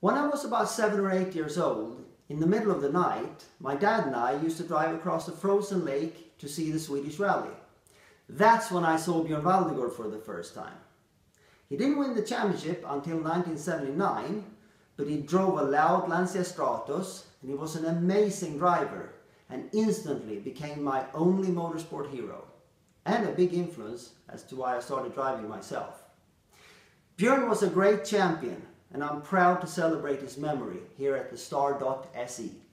When I was about 7 or 8 years old, in the middle of the night, my dad and I used to drive across the frozen lake to see the Swedish rally. That's when I saw Björn Waldegård for the first time. He didn't win the championship until 1979, but he drove a loud Lancia Stratos and he was an amazing driver and instantly became my only motorsport hero and a big influence as to why I started driving myself. Björn was a great champion and I'm proud to celebrate his memory here at the Star.se.